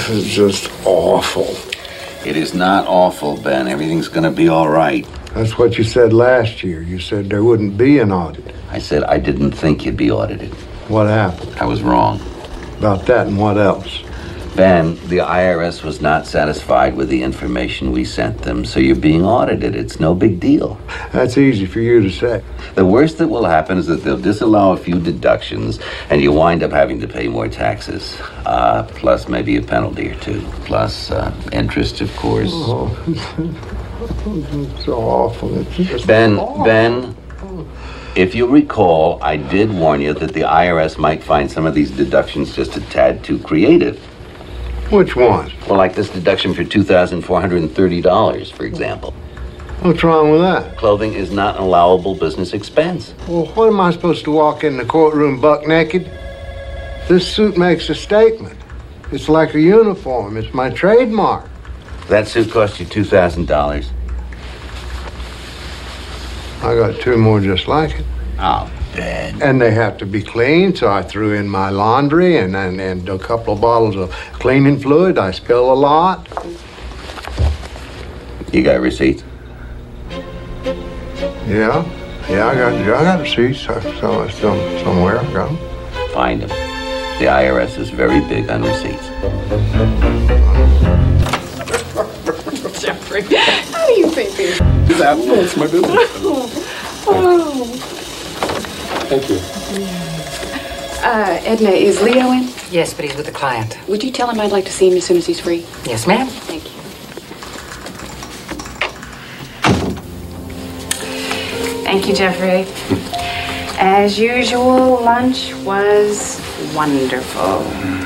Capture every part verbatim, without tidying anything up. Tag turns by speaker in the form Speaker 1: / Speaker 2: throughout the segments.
Speaker 1: This is just awful.
Speaker 2: It is not awful, Ben. Everything's going to be all right.
Speaker 1: That's what you said last year. You said there wouldn't be an audit.
Speaker 2: I said I didn't think you'd be audited.
Speaker 1: What happened?
Speaker 2: I was wrong.
Speaker 1: About that and what else?
Speaker 2: Ben, the I R S was not satisfied with the information we sent them, so you're being audited. It's no big deal.
Speaker 1: That's easy for you to say.
Speaker 2: The worst that will happen is that they'll disallow a few deductions, and you wind up having to pay more taxes. Uh, plus maybe a penalty or two. Plus uh, interest, of course.
Speaker 1: Oh, it's so awful. It's just
Speaker 2: Ben,
Speaker 1: awful.
Speaker 2: Ben, if you recall, I did warn you that the I R S might find some of these deductions just a tad too creative.
Speaker 1: Which one?
Speaker 2: Well, like this deduction for two thousand four hundred thirty dollars, for example.
Speaker 1: What's wrong with that?
Speaker 2: Clothing is not an allowable business expense.
Speaker 1: Well, what am I supposed to walk in the courtroom buck naked? This suit makes a statement. It's like a uniform. It's my trademark.
Speaker 2: That suit cost you two thousand dollars.
Speaker 1: I got two more just like it.
Speaker 2: Oh, Ben.
Speaker 1: And they have to be clean, so I threw in my laundry and, and, and a couple of bottles of cleaning fluid. I spill a lot.
Speaker 2: You got receipts?
Speaker 1: Yeah, yeah, I got, I got receipts so, so, some, somewhere. I got them.
Speaker 2: Find them. The I R S is very big on receipts.
Speaker 3: Jeffrey, how do you think these?
Speaker 4: That it's my business.
Speaker 3: Oh.
Speaker 4: Thank you.
Speaker 3: Uh, Edna, is Leo in?
Speaker 5: Yes, but he's with a client.
Speaker 3: Would you tell him I'd like to see him as soon as he's free?
Speaker 5: Yes, ma'am.
Speaker 3: Thank you. Thank you, Jeffrey. As usual, lunch was wonderful.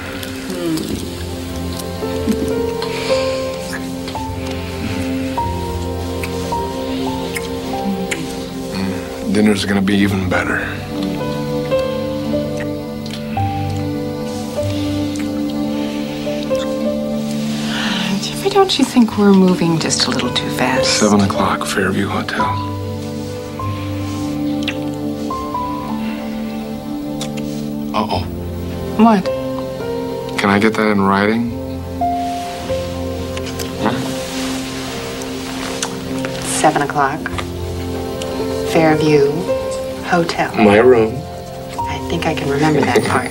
Speaker 4: Dinner's gonna be even better.
Speaker 3: Jeffrey, don't you think we're moving just a little too fast?
Speaker 4: Seven o'clock, Fairview Hotel. Uh-oh.
Speaker 3: What?
Speaker 4: Can I get that in writing?
Speaker 3: Seven o'clock. Fairview Hotel.
Speaker 4: My room.
Speaker 3: I think I can remember that part.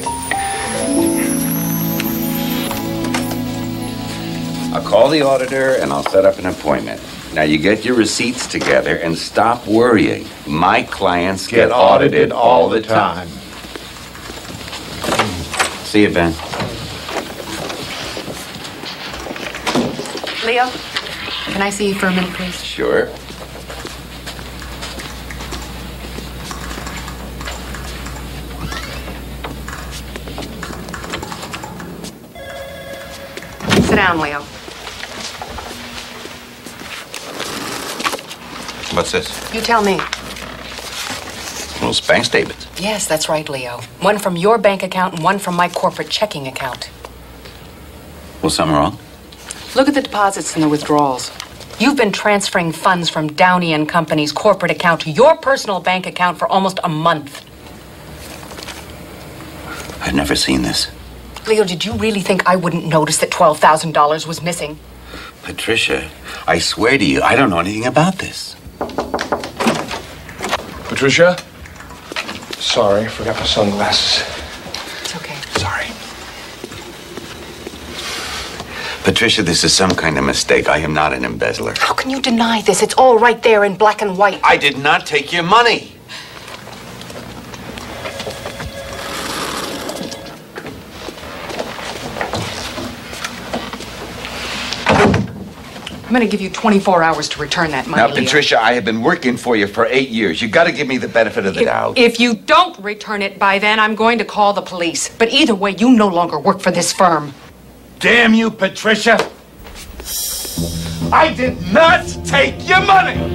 Speaker 2: I'll call the auditor and I'll set up an appointment. Now you get your receipts together and stop worrying. My clients get,
Speaker 1: Get audited all the time.
Speaker 2: See you, Ben.
Speaker 3: Leo, can I see you for a minute, please?
Speaker 2: Sure.
Speaker 3: Sit down, Leo.
Speaker 2: What's this?
Speaker 3: You tell me.
Speaker 2: Those bank statements.
Speaker 5: Yes, that's right, Leo. One from your bank account and one from my corporate checking account.
Speaker 2: Was something wrong?
Speaker 5: Look at the deposits and the withdrawals. You've been transferring funds from Downey and Company's corporate account to your personal bank account for almost a month.
Speaker 2: I've never seen this.
Speaker 5: Leo, did you really think I wouldn't notice that twelve thousand dollars was missing?
Speaker 2: Patricia, I swear to you, I don't know anything about this.
Speaker 4: Patricia? Sorry, forgot my sunglasses.
Speaker 5: It's okay.
Speaker 4: Sorry.
Speaker 2: Patricia, this is some kind of mistake. I am not an embezzler.
Speaker 5: How can you deny this? It's all right there in black and white.
Speaker 2: I did not take your money.
Speaker 5: I'm going to give you twenty-four hours to return that money,
Speaker 2: Now,
Speaker 5: Leo.
Speaker 2: Patricia, I have been working for you for eight years. You got to give me the benefit of the
Speaker 5: If,
Speaker 2: doubt.
Speaker 5: if you don't return it by then, I'm going to call the police. But either way, you no longer work for this firm.
Speaker 6: Damn you, Patricia! I did not take your money!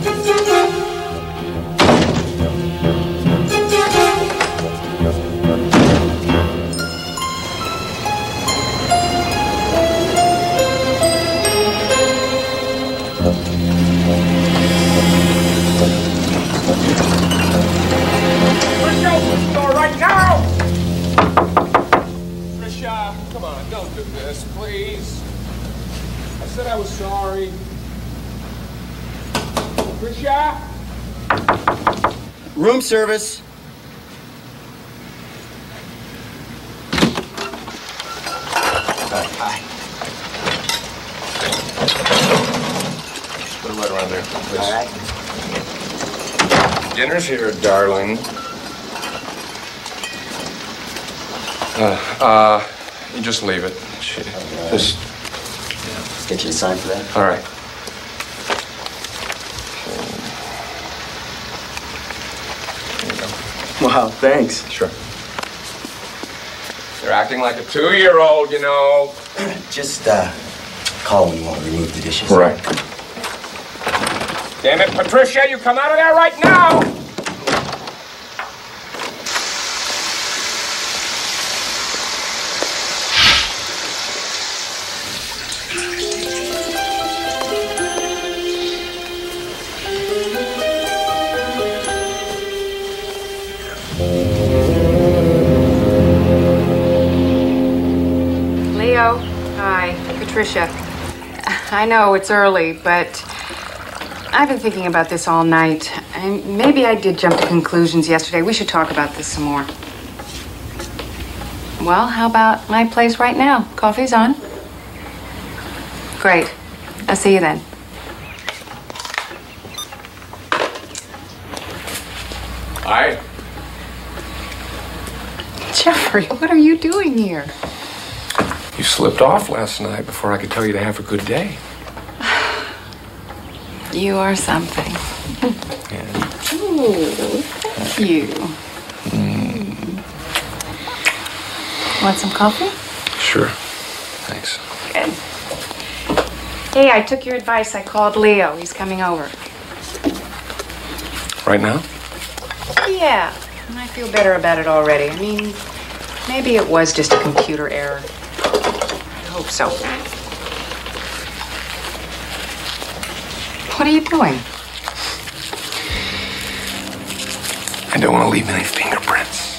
Speaker 6: Let's go to the store right now! Patricia, come on, don't do this, please. said I was sorry. Patricia?
Speaker 7: Room service. Hi.
Speaker 4: Put it right around there, please.
Speaker 7: All right.
Speaker 4: Dinner's here, darling. Uh, uh, you just leave it. She, just,
Speaker 7: Let's get you to sign for that.
Speaker 4: all right.
Speaker 7: Wow, thanks.
Speaker 4: Sure. You're acting like a two-year-old, you know.
Speaker 7: Just uh, call when you want to remove the dishes.
Speaker 4: Right. Damn it, Patricia, you come out of there right now!
Speaker 5: Leo, hi, Patricia. I know it's early, but I've been thinking about this all night. And maybe I did jump to conclusions yesterday. We should talk about this some more. Well, how about my place right now? Coffee's on. Great. I'll see you then.
Speaker 4: Hi.
Speaker 5: Jeffrey, what are you doing here?
Speaker 4: You slipped off last night before I could tell you to have a good day.
Speaker 5: You are something.
Speaker 4: Yeah.
Speaker 5: Ooh, thank you.
Speaker 4: Mm.
Speaker 5: Want some coffee?
Speaker 4: Sure. Thanks.
Speaker 5: Good. Hey, I took your advice. I called Leo. He's coming over.
Speaker 4: Right now?
Speaker 5: Yeah, and I feel better about it already. I mean, maybe it was just a computer error. I hope so. What are you doing?
Speaker 4: I don't want to leave any fingerprints.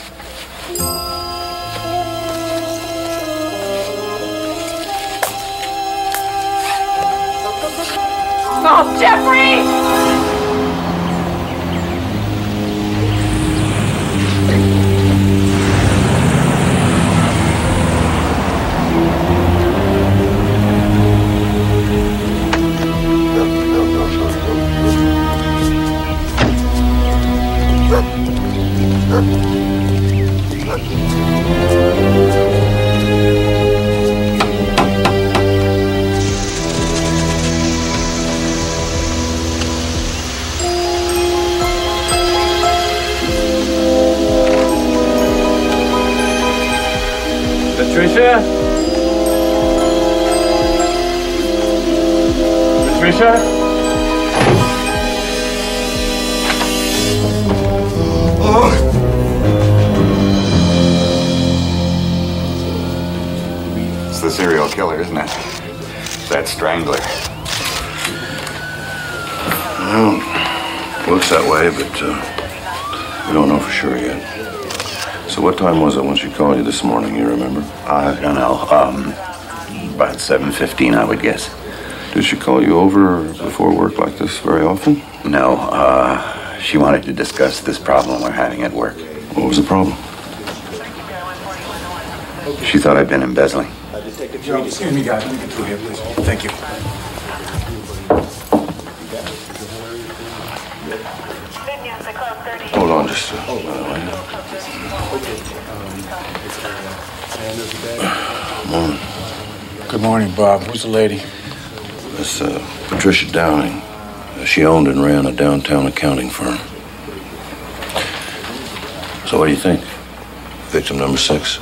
Speaker 5: Oh, Jeffrey!
Speaker 6: Patricia? Patricia?
Speaker 2: It's the serial killer, isn't it? That strangler.
Speaker 8: Well, looks that way, but uh, we don't know for sure yet. So what time was it when she called you this morning, you remember?
Speaker 2: I don't know. Um, about seven fifteen, I would guess.
Speaker 8: Did she call you over before work like this very often?
Speaker 2: No, uh, she wanted to discuss this problem we're having at work.
Speaker 8: What was the problem?
Speaker 2: She thought I'd been embezzling.
Speaker 6: Excuse me, guys. Let me get through here, please. Thank you.
Speaker 8: Hold on just a minute. Morning.
Speaker 6: Good morning, Bob. Who's the lady?
Speaker 8: That's uh, Patricia Downing. Uh, she owned and ran a downtown accounting firm. So what do you think? Victim number six?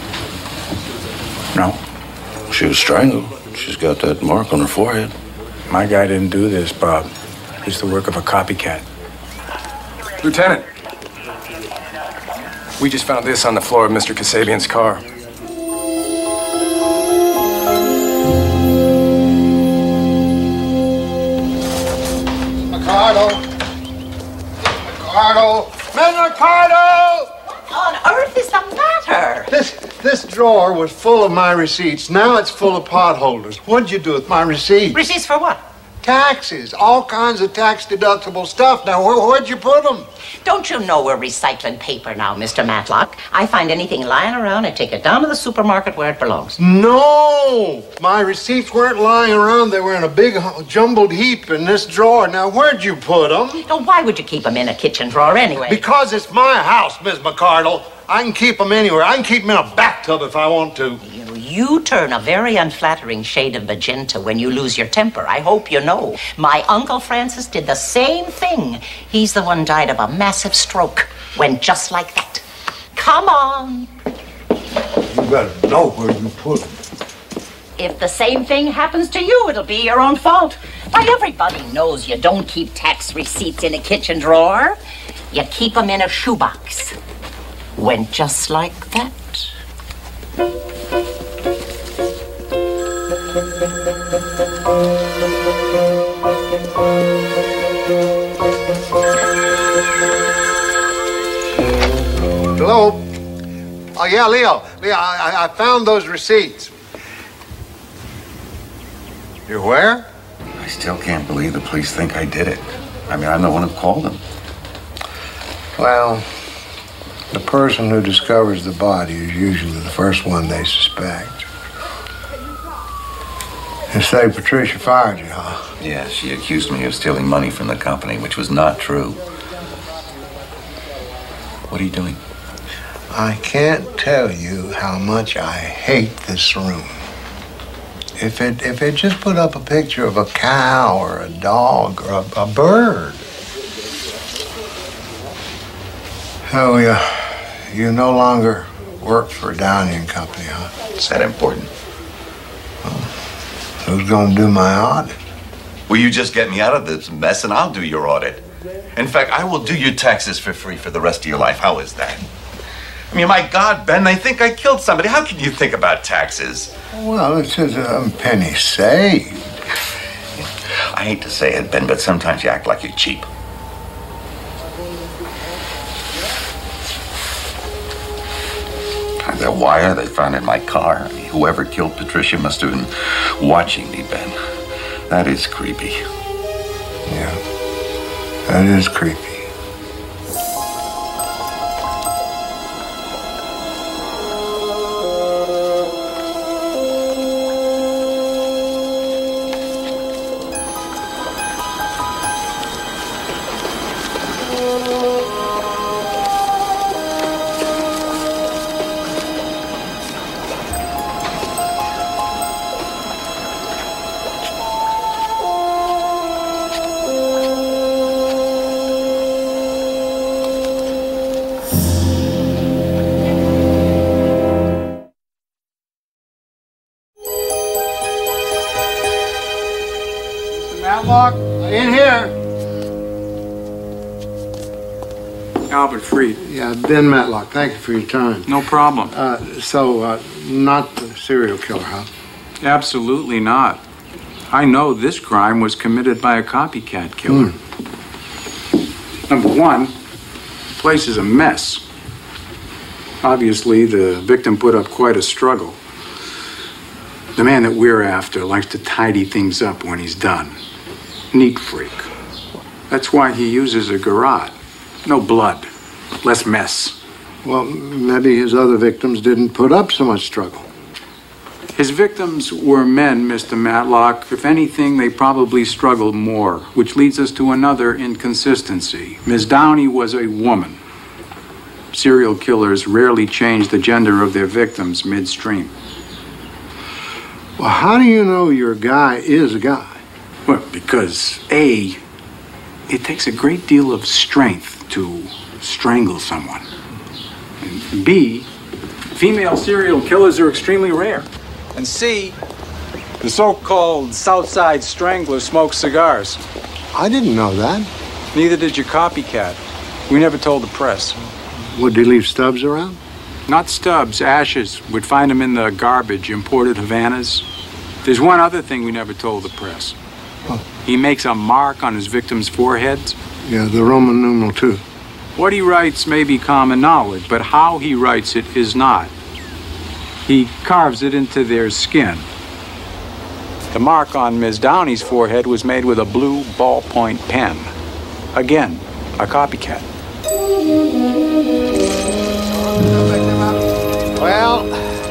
Speaker 6: No.
Speaker 8: She was strangled. She's got that mark on her forehead.
Speaker 6: My guy didn't do this, Bob. It's the work of a copycat.
Speaker 4: Lieutenant, we just found this on the floor of Mister Kasabian's car.
Speaker 1: Ricardo! Ricardo! Man, Ricardo!
Speaker 9: What on earth is the matter?
Speaker 1: This, this drawer was full of my receipts. Now it's full of potholders. What'd you do with my receipts?
Speaker 9: Receipts for what?
Speaker 1: Taxes. All kinds of tax-deductible stuff. Now, where, where'd you put them?
Speaker 9: Don't you know we're recycling paper now, Mister Matlock? I find anything lying around, I take it down to the supermarket where it belongs.
Speaker 1: No! My receipts weren't lying around. They were in a big jumbled heap in this drawer. Now, where'd you put them?
Speaker 9: Now, why would you keep them in a kitchen drawer anyway?
Speaker 1: Because it's my house, Miss McCardle. I can keep them anywhere. I can keep them in a bathtub if I want to.
Speaker 9: You, you turn a very unflattering shade of magenta when you lose your temper. I hope you know. My Uncle Francis did the same thing. He's the one died of a massive stroke. Went just like that. Come on.
Speaker 1: You better know where you put them.
Speaker 9: If the same thing happens to you, it'll be your own fault. Why, everybody knows you don't keep tax receipts in a kitchen drawer. You keep them in a shoebox. Went just like that.
Speaker 1: Hello? Oh, yeah, Leo. Leo, I, I found those receipts. You're where?
Speaker 8: I still can't believe the police think I did it. I mean, I'm the one who called them.
Speaker 1: Well, the person who discovers the body is usually the first one they suspect. You say Patricia fired you, huh?
Speaker 8: Yeah, she accused me of stealing money from the company, which was not true. What are you doing?
Speaker 1: I can't tell you how much I hate this room. If it if it just put up a picture of a cow or a dog or a, a bird. Oh, yeah. You no longer work for Downey and Company, huh?
Speaker 8: Is that important?
Speaker 1: Well, who's going to do my audit?
Speaker 8: Will you just get me out of this mess and I'll do your audit? In fact, I will do your taxes for free for the rest of your life. How is that? I mean, my God, Ben, they think I killed somebody. How can you think about taxes?
Speaker 1: Well, it's just a penny saved.
Speaker 8: I hate to say it, Ben, but sometimes you act like you're cheap. The wire they found in my car. I mean, whoever killed Patricia must have been watching me, Ben. That is creepy.
Speaker 1: Yeah, that is creepy. Matlock, in here.
Speaker 6: Albert Freed.
Speaker 1: Yeah, Ben Matlock, thank you for your time.
Speaker 6: No problem.
Speaker 1: Uh, so, uh, not the serial killer, huh?
Speaker 6: Absolutely not. I know this crime was committed by a copycat killer.
Speaker 1: Hmm.
Speaker 6: Number one, the place is a mess. Obviously, the victim put up quite a struggle. The man that we're after likes to tidy things up when he's done. Neat freak. That's why he uses a garrote. No blood, less mess.
Speaker 1: Well, maybe his other victims didn't put up so much struggle.
Speaker 6: His victims were men, Mister Matlock. If anything, they probably struggled more, which leads us to another inconsistency. Miss Downey was a woman. Serial killers rarely change the gender of their victims midstream.
Speaker 1: Well, how do you know your guy is a guy?
Speaker 6: Well, because A, it takes a great deal of strength to strangle someone. And B, female serial killers are extremely rare. And C, the so-called Southside Strangler smokes cigars.
Speaker 1: I didn't know that.
Speaker 6: Neither did your copycat. We never told the press.
Speaker 1: Would he leave stubs around?
Speaker 6: Not stubs, ashes. We'd find them in the garbage, imported Havanas. There's one other thing we never told the press.
Speaker 1: Huh.
Speaker 6: He makes a mark on his victims' foreheads.
Speaker 1: Yeah, the Roman numeral two.
Speaker 6: What he writes may be common knowledge, but how he writes it is not. He carves it into their skin. The mark on Miss Downey's forehead was made with a blue ballpoint pen. Again, a copycat.
Speaker 1: Well,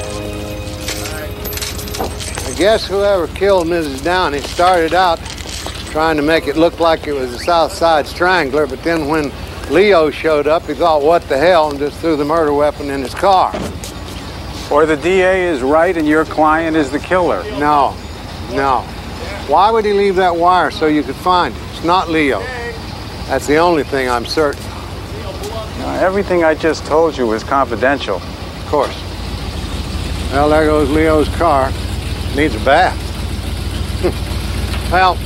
Speaker 1: I guess whoever killed Missus Downey started out trying to make it look like it was a South Side Strangler, but then when Leo showed up, he thought, what the hell, and just threw the murder weapon in his car.
Speaker 6: Or the D A is right and your client is the killer.
Speaker 1: No, no. Why would he leave that wire so you could find it? It's not Leo. That's the only thing I'm certain.
Speaker 6: Now, everything I just told you was confidential.
Speaker 1: Of course. Well, there goes Leo's car. Needs a bath. Well,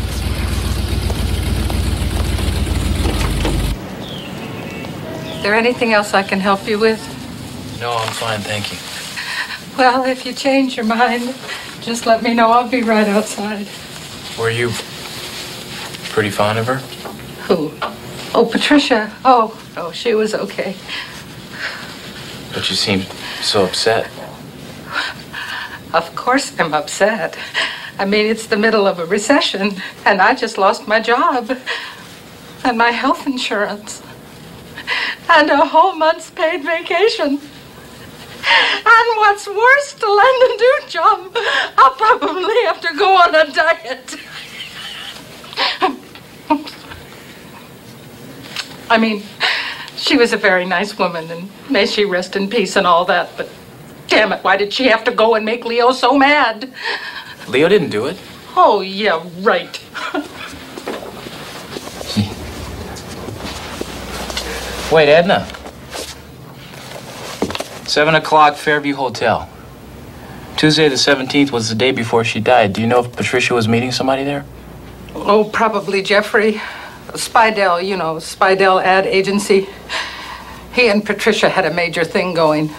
Speaker 10: is there anything else I can help you with?
Speaker 11: No, I'm fine, thank you.
Speaker 10: Well, if you change your mind, just let me know. I'll be right outside.
Speaker 11: Were you pretty fond of her?
Speaker 10: Who? Oh, Patricia. Oh, oh, she was okay.
Speaker 11: But you seemed so upset.
Speaker 10: Of course I'm upset. I mean, it's the middle of a recession, and I just lost my job. And my health insurance. And a whole month's paid vacation. And what's worse, to land a new job, I'll probably have to go on a diet. I mean, she was a very nice woman, and may she rest in peace and all that, but damn it, why did she have to go and make Leo so mad?
Speaker 11: Leo didn't do it.
Speaker 10: Oh, yeah, right.
Speaker 11: Wait, Edna. Seven o'clock, Fairview Hotel. Tuesday the seventeenth was the day before she died. Do you know if Patricia was meeting somebody there?
Speaker 10: Oh, probably Jeffrey. Spidell, you know, Spidell Ad Agency. He and Patricia had a major thing going.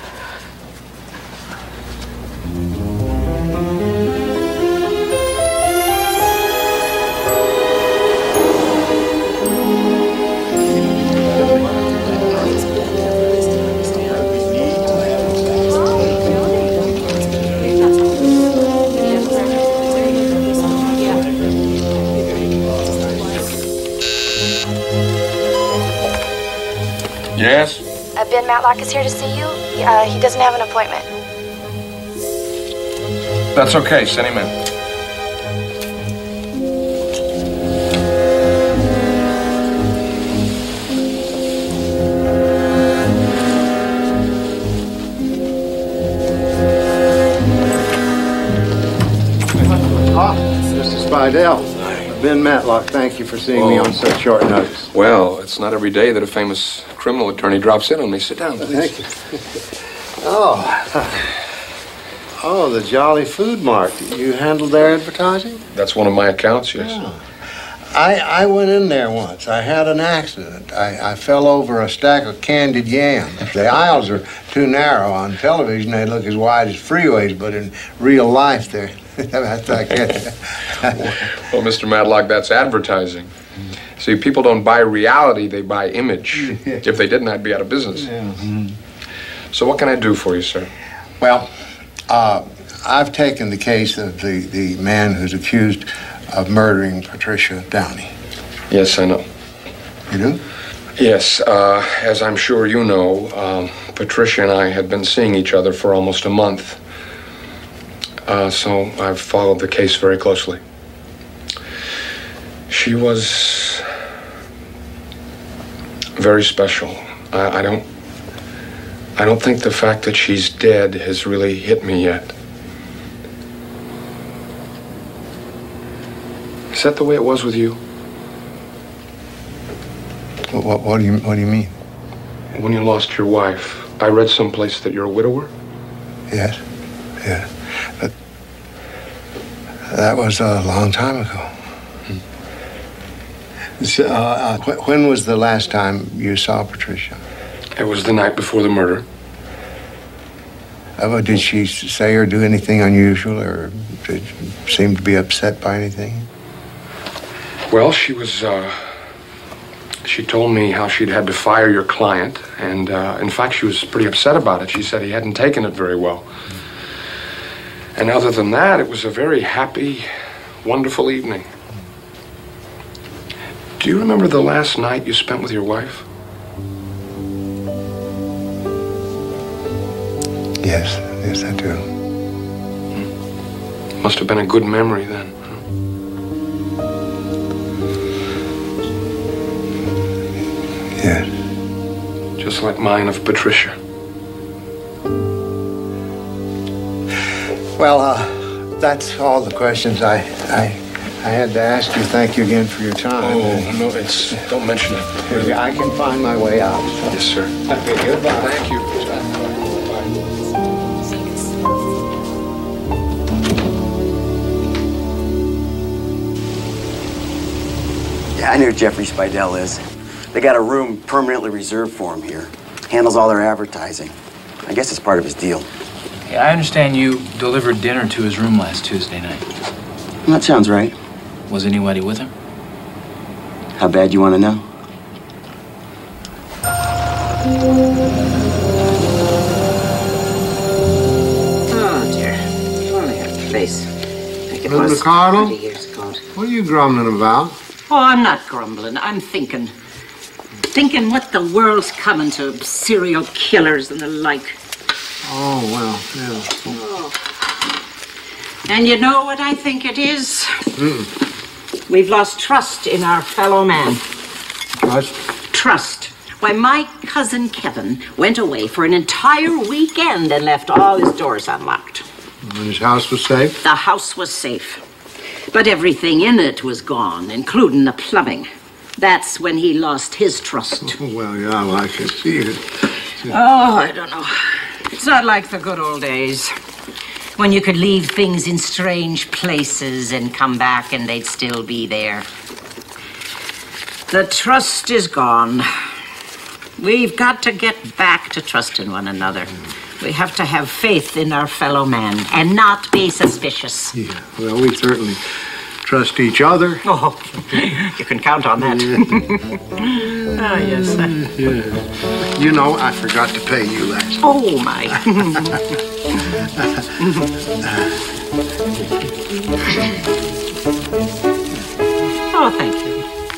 Speaker 4: Yes?
Speaker 12: Uh, Ben Matlock is here to see you. Uh, he doesn't have an appointment.
Speaker 4: That's okay. Send him in.
Speaker 1: Ah, Mister Spidell. Ben Matlock, thank you for seeing me on such short notice.
Speaker 4: Well, it's not every day that a famous criminal attorney drops in on me. Sit down, please.
Speaker 1: Thank you. Oh. Oh, the Jolly Food Mart. You handled their advertising?
Speaker 4: That's one of my accounts, yes.
Speaker 1: Oh. I, I went in there once. I had an accident. I, I fell over a stack of candied yams. The aisles are too narrow. On television, they look as wide as freeways, but in real life, they're... that's like
Speaker 4: Well, Mister Matlock, that's advertising. See, people don't buy reality, they buy image. If they didn't, I'd be out of business.
Speaker 1: Yeah. Mm-hmm.
Speaker 4: So what can I do for you, sir?
Speaker 1: Well, uh, I've taken the case of the, the man who's accused of murdering Patricia Downey.
Speaker 4: Yes, I know.
Speaker 1: You do?
Speaker 4: Yes, uh, as I'm sure you know, um, Patricia and I had been seeing each other for almost a month. Uh, so I've followed the case very closely. She was very special. I, I don't, I don't think the fact that she's dead has really hit me yet. Is that the way it was with you?
Speaker 1: What, what, what do you, what do you mean?
Speaker 4: When you lost your wife, I read someplace that you're a widower.
Speaker 1: Yes, yeah. But that was a long time ago. Hmm. So, uh, uh, wh when was the last time you saw Patricia?
Speaker 4: It was the night before the murder.
Speaker 1: Uh, did she say or do anything unusual, or did she seem to be upset by anything?
Speaker 4: Well, she was, uh, she told me how she'd had to fire your client, and uh, in fact, she was pretty upset about it. She said he hadn't taken it very well. And other than that, it was a very happy, wonderful evening. Do you remember the last night you spent with your wife?
Speaker 1: Yes, yes, I do.
Speaker 4: Must have been a good memory then.
Speaker 1: Yes.
Speaker 4: Just like mine of Patricia.
Speaker 1: Well, uh, that's all the questions I, I, I had to ask you. Thank you again for your time.
Speaker 4: Oh, no, it's, don't mention it.
Speaker 1: Maybe I can find my way out.
Speaker 4: Yes, sir.
Speaker 1: Okay, goodbye.
Speaker 4: Thank you.
Speaker 7: Yeah, I know who Jeffrey Spidell is. They got a room permanently reserved for him here. Handles all their advertising. I guess it's part of his deal.
Speaker 11: Yeah, I understand you delivered dinner to his room last Tuesday night.
Speaker 7: That sounds right.
Speaker 11: Was anybody with him?
Speaker 7: How bad you want to know?
Speaker 9: Oh, dear. If only our place. Like it
Speaker 1: Mister
Speaker 9: was
Speaker 1: McCardle?
Speaker 9: twenty years ago.
Speaker 1: What are you grumbling about?
Speaker 9: Oh, I'm not grumbling. I'm thinking. Thinking what the world's coming to. Serial killers and the like.
Speaker 1: Oh, well, yeah.
Speaker 9: Oh. And you know what I think it is?
Speaker 1: Mm.
Speaker 9: We've lost trust in our fellow man.
Speaker 1: Trust?
Speaker 9: Trust. Why, my cousin Kevin went away for an entire weekend and left all his doors unlocked.
Speaker 1: And his house was safe?
Speaker 9: The house was safe. But everything in it was gone, including the plumbing. That's when he lost his trust.
Speaker 1: Oh, well, yeah, well, I can see it.
Speaker 9: Oh, I don't know. It's not like the good old days when you could leave things in strange places and come back and they'd still be there. The trust is gone. We've got to get back to trusting one another. We have to have faith in our fellow man and not be suspicious.
Speaker 1: Yeah, well, we certainly trust each other.
Speaker 9: Oh, you can count on that. Ah, yes.
Speaker 1: Yeah. You know, I forgot to pay you last.
Speaker 9: Oh, my. Oh, thank you.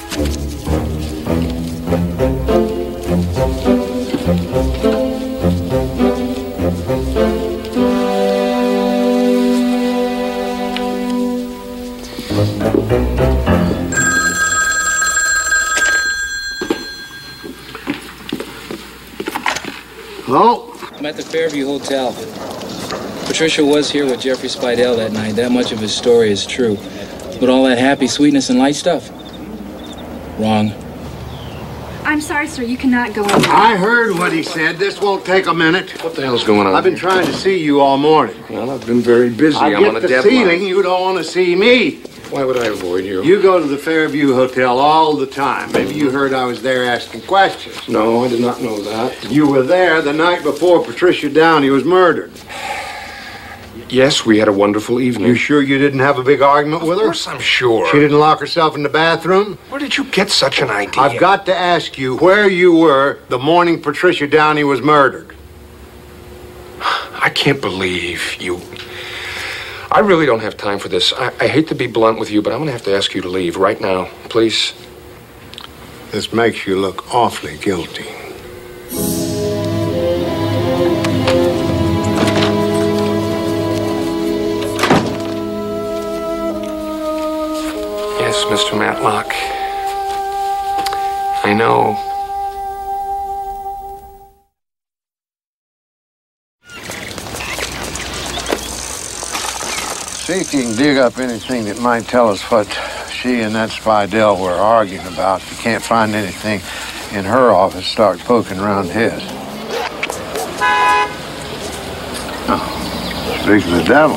Speaker 1: Hello?
Speaker 11: I'm at the Fairview Hotel. Patricia was here with Jeffrey Spidell that night. That much of his story is true. But all that happy sweetness and light stuff? Wrong.
Speaker 12: I'm sorry, sir. You cannot go in.
Speaker 1: I heard what he said. This won't take a minute.
Speaker 4: What the hell's going on?
Speaker 1: I've been trying to see you all morning.
Speaker 4: Well, I've been very busy.
Speaker 1: I
Speaker 4: I'm
Speaker 1: get
Speaker 4: on a
Speaker 1: the
Speaker 4: deadline.
Speaker 1: feeling you don't want to see me.
Speaker 4: Why would I avoid you?
Speaker 1: You go to the Fairview Hotel all the time. Maybe you heard I was there asking questions.
Speaker 4: No, I did not know that.
Speaker 1: You were there the night before Patricia Downey was murdered.
Speaker 4: Yes, we had a wonderful evening.
Speaker 1: You sure you didn't have a big argument with her?
Speaker 4: Of course I'm sure.
Speaker 1: She didn't lock herself in the bathroom?
Speaker 4: Where did you get such an idea?
Speaker 1: I've got to ask you where you were the morning Patricia Downey was murdered.
Speaker 4: I can't believe you... I really don't have time for this. I, I hate to be blunt with you, but I'm going to have to ask you to leave right now, please.
Speaker 1: This makes you look awfully guilty.
Speaker 4: Yes, Mister Matlock. I know.
Speaker 1: See if you can dig up anything that might tell us what she and that Spidell were arguing about. If you can't find anything in her office, start poking around his. Oh, speak of the devil.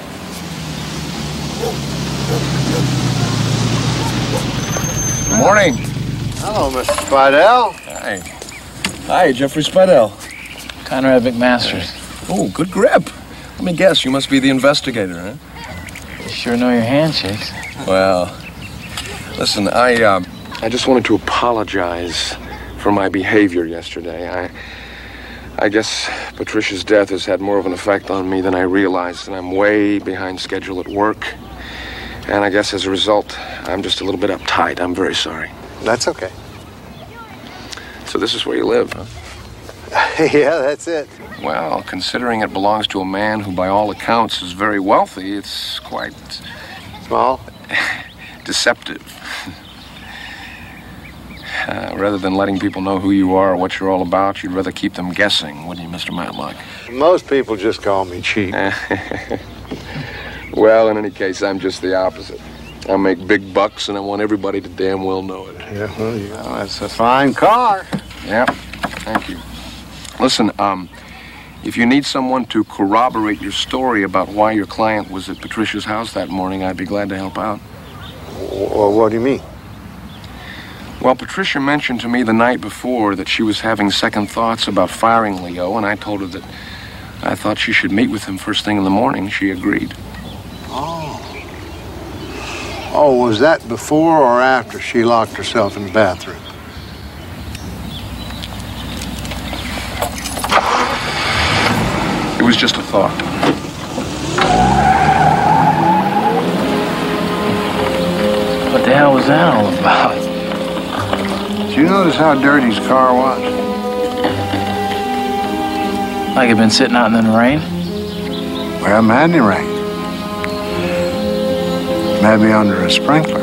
Speaker 13: Good morning.
Speaker 1: Hello, Mister Spidell.
Speaker 13: Hi. Hi, Jeffrey Spidell.
Speaker 11: Conrad McMasters.
Speaker 13: Oh, good grip. Let me guess, you must be the investigator, huh?
Speaker 11: You sure know your handshakes.
Speaker 13: Well, listen, I, uh...
Speaker 4: I just wanted to apologize for my behavior yesterday. I... I guess Patricia's death has had more of an effect on me than I realized, and I'm way behind schedule at work. And I guess as a result, I'm just a little bit uptight. I'm very sorry.
Speaker 1: That's okay.
Speaker 4: So this is where you live, huh?
Speaker 1: Yeah, that's it.
Speaker 4: Well, considering it belongs to a man who, by all accounts, is very wealthy, it's quite...
Speaker 1: Well?
Speaker 4: deceptive. Uh, rather than letting people know who you are or what you're all about, you'd rather keep them guessing, wouldn't you, Mister Matlock?
Speaker 1: Most people just call me cheap.
Speaker 4: Well, in any case, I'm just the opposite. I make big bucks, and I want everybody to damn well know it.
Speaker 1: Yeah, well, you know, that's a fine car.
Speaker 4: Yeah, thank you. Listen, um, if you need someone to corroborate your story about why your client was at Patricia's house that morning, I'd be glad to help out.
Speaker 1: Well, what do you mean?
Speaker 4: Well, Patricia mentioned to me the night before that she was having second thoughts about firing Leo, and I told her that I thought she should meet with him first thing in the morning. She agreed.
Speaker 1: Oh. Oh, was that before or after she locked herself in the bathroom?
Speaker 4: It was just a thought.
Speaker 11: What the hell was that all about?
Speaker 1: Did you notice how dirty his car was?
Speaker 11: Like it'd been sitting out in the rain?
Speaker 1: We haven't had any rain. Maybe under a sprinkler.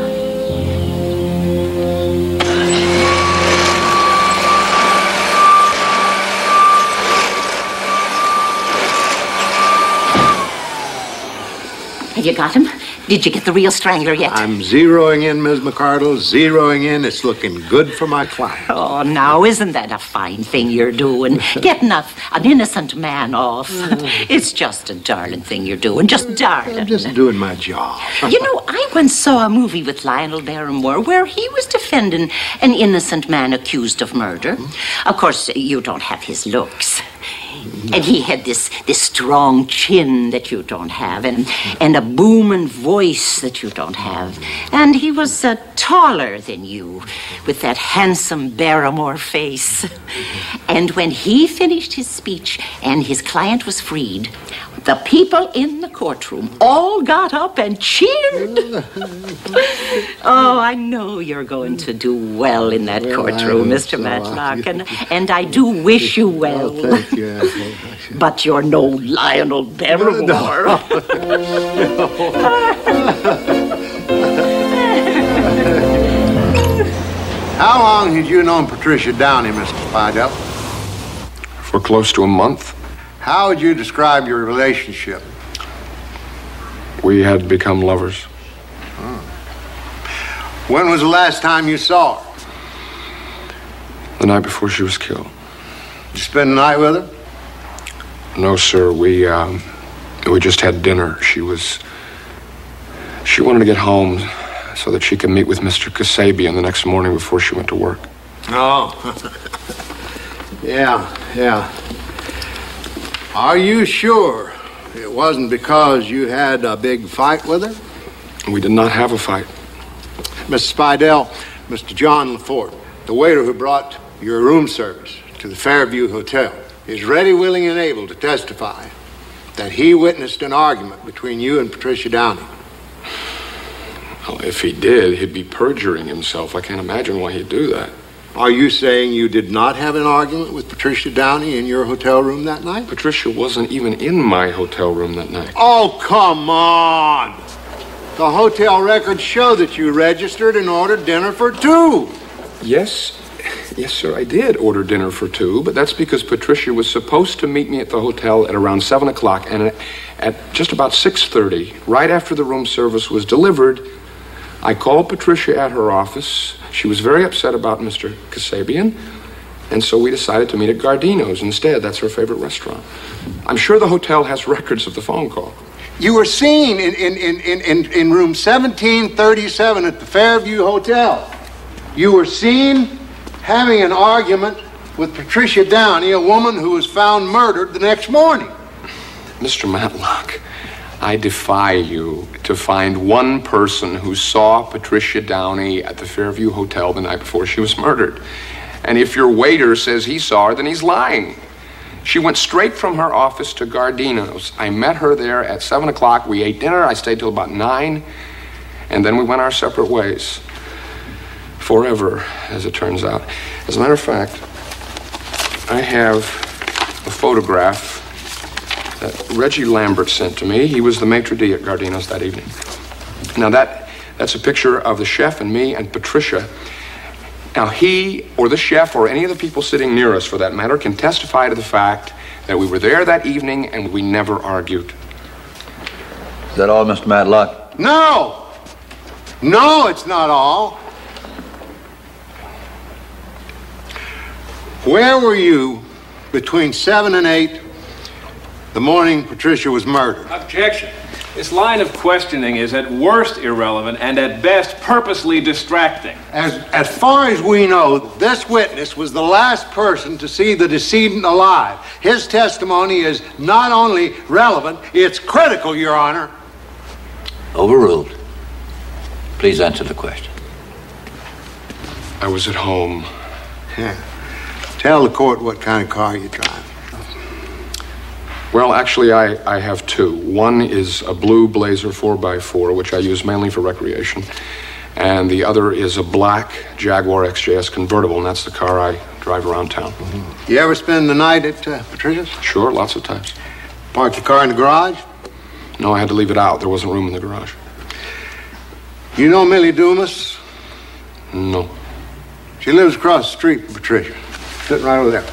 Speaker 9: Have you got him? Did you get the real strangler yet?
Speaker 1: I'm zeroing in, Miz McCardle, zeroing in. It's looking good for my client.
Speaker 9: Oh, now, isn't that a fine thing you're doing? Getting a, an innocent man off. It's just a darling thing you're doing, just darling.
Speaker 1: I'm just doing my job.
Speaker 9: You know, I once saw a movie with Lionel Barrymore where he was defending an innocent man accused of murder. Of course, you don't have his looks. And he had this this strong chin that you don't have, and and a booming voice that you don't have. And he was uh, taller than you, with that handsome Barrymore face. And when he finished his speech and his client was freed, the people in the courtroom all got up and cheered. Oh, I know you're going to do well in that
Speaker 1: Well,
Speaker 9: courtroom,
Speaker 1: I
Speaker 9: Mister
Speaker 1: hope so.
Speaker 9: Matlock, and, and I do wish you well.
Speaker 1: Well, thank you.
Speaker 9: But you're no Lionel Barrymore.
Speaker 1: How long had you known Patricia Downey, Mister Spidell?
Speaker 4: For close to a month.
Speaker 1: How would you describe your relationship?
Speaker 4: We had become lovers.
Speaker 1: Oh. When was the last time you saw her?
Speaker 4: The night before she was killed.
Speaker 1: Did you spend the night with her?
Speaker 4: No, sir. We, um, we just had dinner. She was... She wanted to get home so that she could meet with Mister Kasabian the next morning before she went to work.
Speaker 1: Oh. Yeah, yeah. Are you sure it wasn't because you had a big fight with her?
Speaker 4: We did not have a fight.
Speaker 1: Mister Spidell, Mister John LaForte, the waiter who brought your room service to the Fairview Hotel, is ready, willing, and able to testify that he witnessed an argument between you and Patricia Downey.
Speaker 4: Well, if he did, he'd be perjuring himself. I can't imagine why he'd do that.
Speaker 1: Are you saying you did not have an argument with Patricia Downey in your hotel room that night?
Speaker 4: Patricia wasn't even in my hotel room that night.
Speaker 1: Oh, come on! The hotel records show that you registered and ordered dinner for two.
Speaker 4: Yes, yes, sir, I did order dinner for two, but that's because Patricia was supposed to meet me at the hotel at around seven o'clock, and at, at just about six thirty, right after the room service was delivered, I called Patricia at her office. She was very upset about Mister Kasabian, and so we decided to meet at Gardino's instead. That's her favorite restaurant. I'm sure the hotel has records of the phone call.
Speaker 1: You were seen in, in, in, in, in room seventeen thirty-seven at the Fairview Hotel. You were seen having an argument with Patricia Downey, a woman who was found murdered the next morning.
Speaker 4: Mister Matlock, I defy you to find one person who saw Patricia Downey at the Fairview Hotel the night before she was murdered. And if your waiter says he saw her, then he's lying. She went straight from her office to Gardino's. I met her there at seven o'clock. We ate dinner. I stayed till about nine, and then we went our separate ways. Forever, as it turns out. As a matter of fact, I have a photograph that Reggie Lambert sent to me. He was the maitre d' at Gardino's that evening. Now that that's a picture of the chef and me and Patricia. Now he or the chef or any of the people sitting near us, for that matter, can testify to the fact that we were there that evening and we never argued.
Speaker 14: Is that all, Mister Matlock?
Speaker 1: No! No, it's not all. Where were you between seven and eight the morning Patricia was murdered?
Speaker 15: Objection. This line of questioning is at worst irrelevant and at best purposely distracting.
Speaker 1: As, as far as we know, this witness was the last person to see the decedent alive. His testimony is not only relevant, it's critical, Your Honor.
Speaker 14: Overruled. Please answer the question.
Speaker 4: I was at home.
Speaker 1: Yeah. Tell the court what kind of car you drive.
Speaker 4: Well, actually, I, I have two. One is a blue Blazer four by four, which I use mainly for recreation. And the other is a black Jaguar X J S convertible, and that's the car I drive around town.
Speaker 1: Mm-hmm. You ever spend the night at uh, Patricia's?
Speaker 4: Sure, lots of times.
Speaker 1: Park your car in the garage?
Speaker 4: No, I had to leave it out. There wasn't room in the garage.
Speaker 1: You know Millie Dumas?
Speaker 4: No.
Speaker 1: She lives across the street from Patricia. Sitting right over there.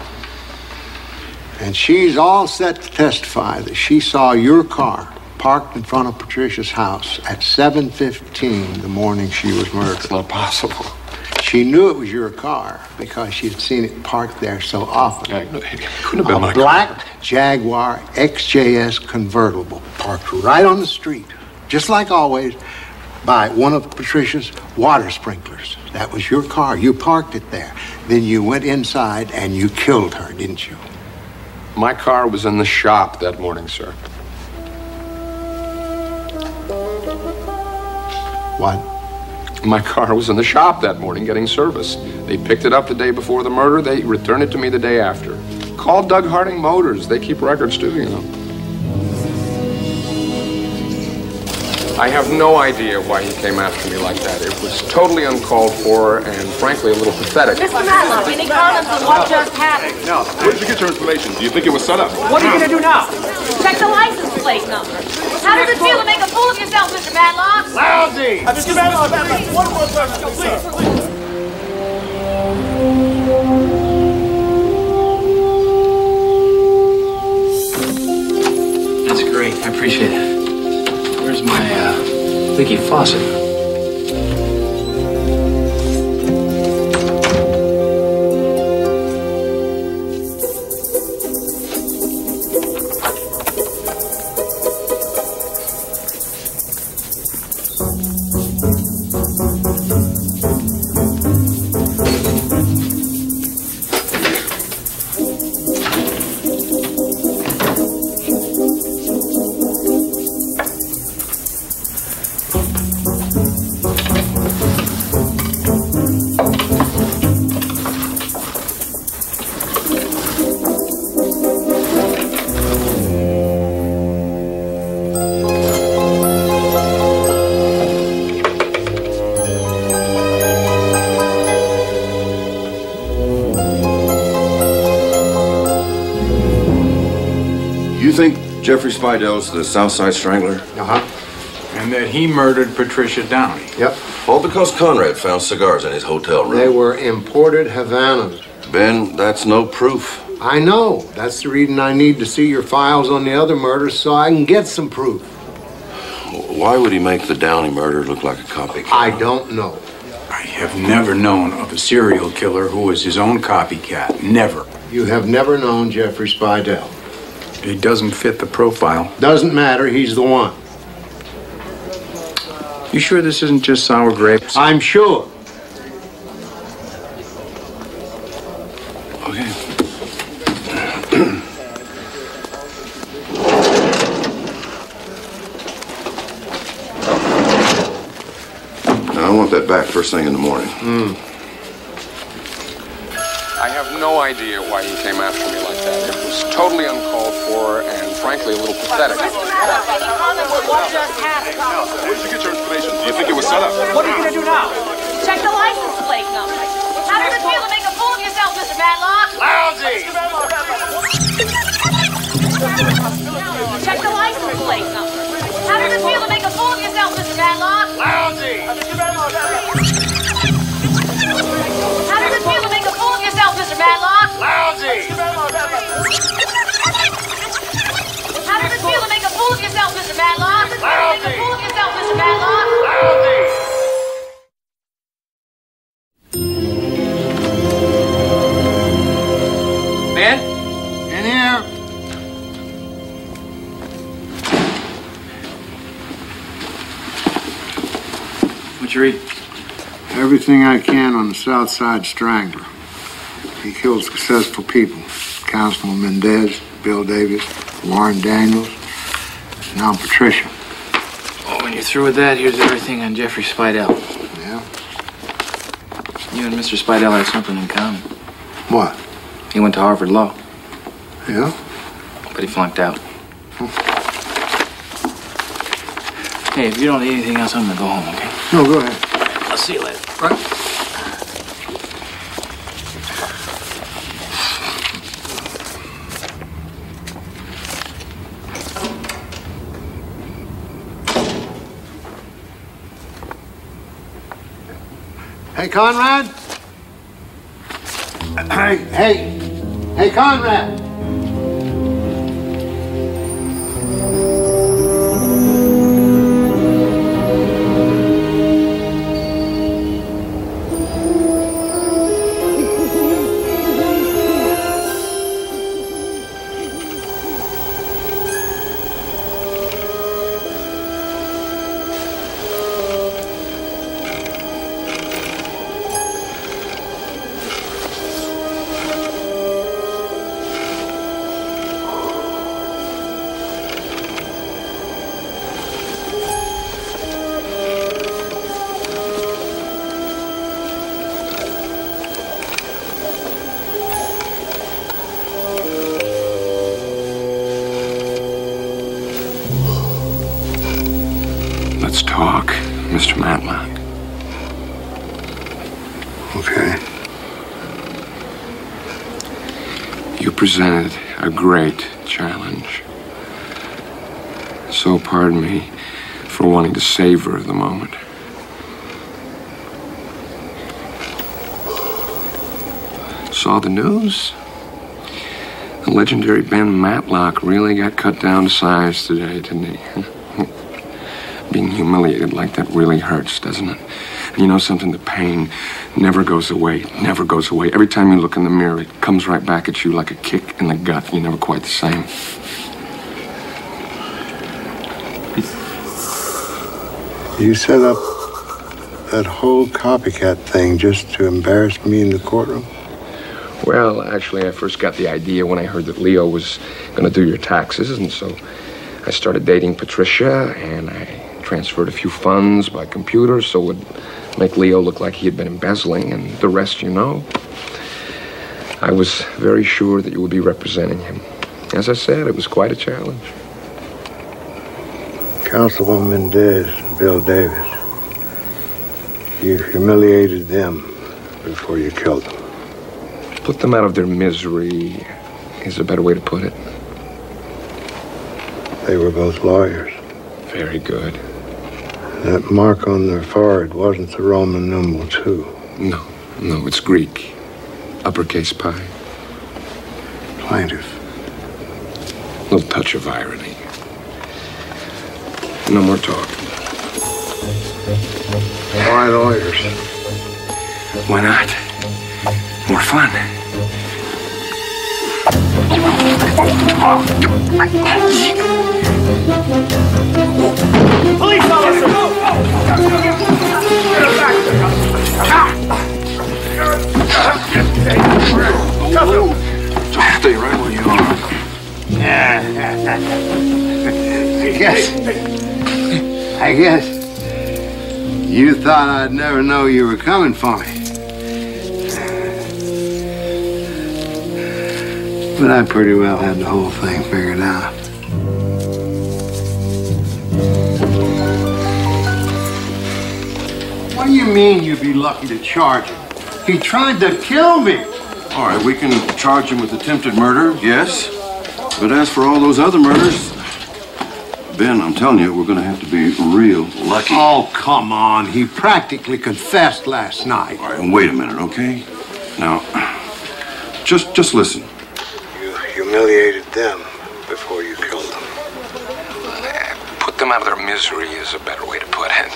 Speaker 1: And she's all set to testify that she saw your car parked in front of Patricia's house at seven fifteen the morning she was murdered.
Speaker 4: It's not possible.
Speaker 1: She knew it was your car because she had seen it parked there so often.
Speaker 4: Yeah, it couldn't have been
Speaker 1: a
Speaker 4: my
Speaker 1: black
Speaker 4: car.
Speaker 1: Jaguar X J S convertible parked right on the street, just like always, by one of Patricia's water sprinklers. That was your car. You parked it there. Then you went inside and you killed her, didn't you?
Speaker 4: My car was in the shop that morning, sir.
Speaker 1: What?
Speaker 4: My car was in the shop that morning getting service. They picked it up the day before the murder. They returned it to me the day after. Call Doug Harding Motors. They keep records too, you know. I have no idea why he came after me like that. It was totally uncalled for and frankly a little pathetic.
Speaker 16: Mister Matlock, any comments on what just happened?
Speaker 13: No. Where did you get your information? Do you think it was set up?
Speaker 16: What are you going to do now? Check the license plate number. How does it feel to make a fool of yourself, Mister Matlock?
Speaker 1: Lousy!
Speaker 13: Uh, Mister Matlock, one more question, please.
Speaker 11: That's great. I appreciate it. Where's my uh, leaky faucet?
Speaker 13: You think Jeffrey Spidell's the Southside Strangler?
Speaker 1: Uh-huh.
Speaker 6: And that he murdered Patricia Downey?
Speaker 1: Yep.
Speaker 13: All because Conrad found cigars in his hotel room.
Speaker 1: They were imported Havanas.
Speaker 13: Ben, that's no proof.
Speaker 1: I know. That's the reason I need to see your files on the other murders so I can get some proof.
Speaker 13: Why would he make the Downey murder look like a copycat?
Speaker 1: I don't know.
Speaker 6: I have never known of a serial killer who was his own copycat. Never.
Speaker 1: You have never known Jeffrey Spidell.
Speaker 6: He doesn't fit the profile.
Speaker 1: Doesn't matter, he's the one.
Speaker 6: You sure this isn't just sour grapes?
Speaker 1: I'm sure.
Speaker 13: Okay. Now, I want that back first thing in the morning.
Speaker 1: Mm.
Speaker 4: I have no no idea why he came after me like that. It was totally uncalled for and, frankly, a little pathetic.
Speaker 16: What just happened?
Speaker 4: Where did you get your information? Do you think it was set up?
Speaker 16: What are you going to do now? Check the license plate number. How does it feel to make a fool of yourself, Mister Matlock?
Speaker 1: Lousy!
Speaker 16: Check the license plate number. How does it feel to make a fool of yourself, Mister Matlock?
Speaker 1: Lousy!
Speaker 16: How does it feel to make a fool of yourself, Mister Matlock?
Speaker 1: Lousy!
Speaker 16: How does it feel to make a fool of yourself, Mister Matlock?
Speaker 1: Lousy!
Speaker 16: Make a fool of yourself, Mister Matlock?
Speaker 1: Lousy!
Speaker 11: Man?
Speaker 1: In here.
Speaker 11: What you read?
Speaker 1: Everything I can on the South Side Strangler. He killed successful people. Councilman Mendez, Bill Davis, Warren Daniels, now Patricia.
Speaker 11: Oh, when you're through with that, here's everything on Jeffrey Spidell.
Speaker 1: Yeah?
Speaker 11: You and Mister Spidell had something in common.
Speaker 1: What?
Speaker 11: He went to Harvard Law.
Speaker 1: Yeah?
Speaker 11: But he flunked out. Hey, if you don't need anything else, I'm gonna go home, okay?
Speaker 1: No, go ahead.
Speaker 11: I'll see you later.
Speaker 1: Right. Hey, Conrad? Hey, hey, hey, Conrad!
Speaker 4: Let's talk, Mister Matlock.
Speaker 1: Okay.
Speaker 4: You presented a great challenge. So pardon me for wanting to savor the moment. Saw the news? The legendary Ben Matlock really got cut down to size today, didn't he? Being humiliated like that really hurts, doesn't it? And you know something? The pain never goes away, never goes away. Every time you look in the mirror, it comes right back at you like a kick in the gut. You're never quite the same.
Speaker 1: You set up that whole copycat thing just to embarrass me in the courtroom?
Speaker 4: Well, actually, I first got the idea when I heard that Leo was going to do your taxes, and so I started dating Patricia, and I transferred a few funds by computer so it would make Leo look like he had been embezzling, and the rest you know. I was very sure that you would be representing him. As I said, it was quite a challenge.
Speaker 1: Councilman Mendez and Bill Davis, you humiliated them before you killed them.
Speaker 4: Put them out of their misery is a better way to put it.
Speaker 1: They were both lawyers.
Speaker 4: Very good.
Speaker 1: That mark on their forehead wasn't the Roman numeral two.
Speaker 4: No, no, it's Greek. Uppercase pi.
Speaker 1: Plaintiff.
Speaker 4: Little touch of irony. No more talk.
Speaker 1: Why lawyers?
Speaker 4: Why not? More fun.
Speaker 16: Police officer, go!
Speaker 4: Stay right where you are.
Speaker 1: I guess. I guess. You thought I'd never know you were coming for me. But I pretty well had the whole thing figured out. What do you mean you'd be lucky to charge him? He tried to kill me.
Speaker 13: All right, we can charge him with attempted murder, yes. But as for all those other murders, Ben, I'm telling you, we're going to have to be real lucky.
Speaker 1: Oh, come on. He practically confessed last night.
Speaker 13: All right, and wait a minute, okay? Now, just just listen.
Speaker 1: You humiliated them before you killed them.
Speaker 4: Put them out of their misery is a better way to put it.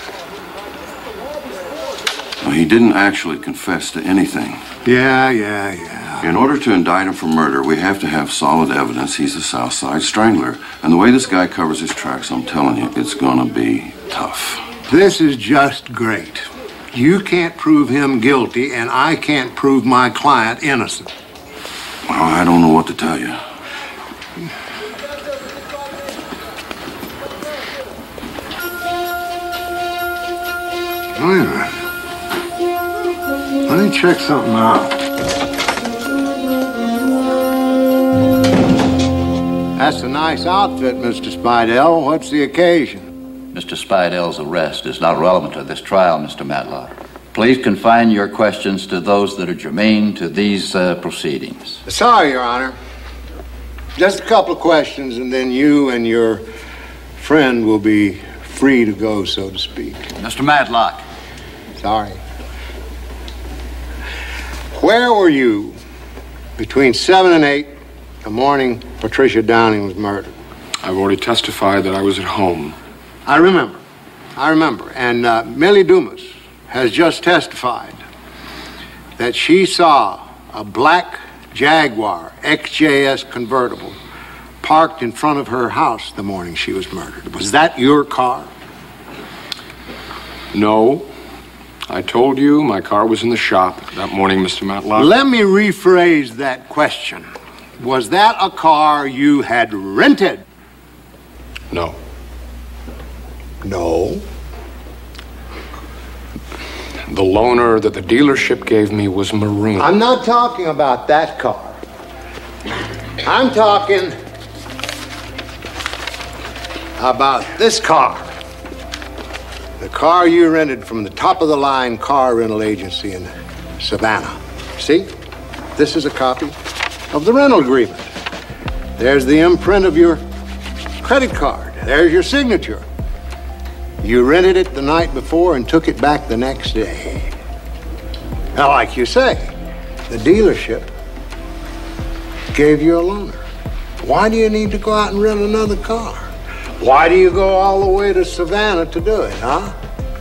Speaker 13: Well, he didn't actually confess to anything.
Speaker 1: Yeah, yeah, yeah.
Speaker 13: In order to indict him for murder, we have to have solid evidence he's a South Side Strangler. And the way this guy covers his tracks, I'm telling you, it's gonna be tough.
Speaker 1: This is just great. You can't prove him guilty, and I can't prove my client innocent.
Speaker 13: Well, I don't know what to tell you.
Speaker 1: Wait a minute. Let me check something out. That's a nice outfit, Mister Spidell. What's the occasion?
Speaker 14: Mister Spidell's arrest is not relevant to this trial, Mister Matlock. Please confine your questions to those that are germane to these uh, proceedings.
Speaker 1: Sorry, Your Honor. Just a couple of questions, and then you and your friend will be free to go, so to speak.
Speaker 14: Mister Matlock.
Speaker 1: Sorry. Where were you between seven and eight the morning Patricia Downing was murdered?
Speaker 4: I've already testified that I was at home.
Speaker 1: I remember. I remember. And uh, Millie Dumas has just testified that she saw a black Jaguar X J S convertible parked in front of her house the morning she was murdered. Was that your car?
Speaker 4: No. I told you my car was in the shop that morning, Mister Matlock.
Speaker 1: Let me rephrase that question. Was that a car you had rented?
Speaker 4: No.
Speaker 1: No.
Speaker 4: The loaner that the dealership gave me was maroon.
Speaker 1: I'm not talking about that car. I'm talking about this car. The car you rented from the top-of-the-line car rental agency in Savannah. See? This is a copy of the rental agreement. There's the imprint of your credit card. There's your signature. You rented it the night before and took it back the next day. Now, like you say, the dealership gave you a loaner. Why do you need to go out and rent another car? Why do you go all the way to Savannah to do it, huh?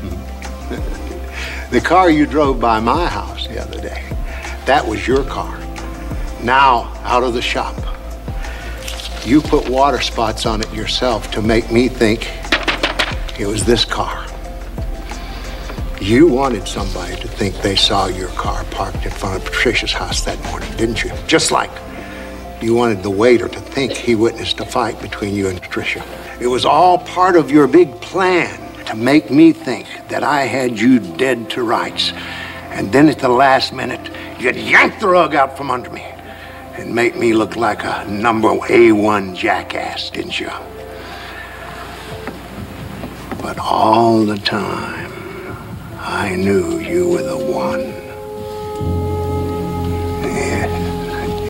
Speaker 1: The car you drove by my house the other day, that was your car. Now, out of the shop. You put water spots on it yourself to make me think it was this car. You wanted somebody to think they saw your car parked in front of Patricia's house that morning, didn't you? Just like you wanted the waiter to think he witnessed a fight between you and Patricia. It was all part of your big plan to make me think that I had you dead to rights. And then at the last minute, you'd yank the rug out from under me and make me look like a number A one jackass, didn't you? But all the time, I knew you were the one.